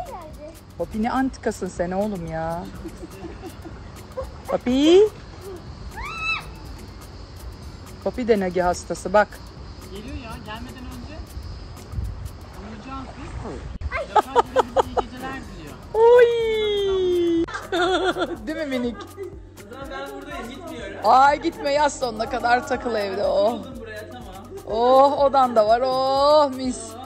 Poppy ne antikasın sen oğlum ya. Poppy. Poppy de nagi hastası bak. Geliyor ya, gelmeden önce uyuyacağız biz. Yatağa girebilir, iyi geceler diliyor. Oy. Değil mi minik? Ben buradayım, gitmiyorum. Ay gitme, yaz sonuna kadar takıl evde. Oh. Buraya tamam. Oh, odan da var. Oh mis.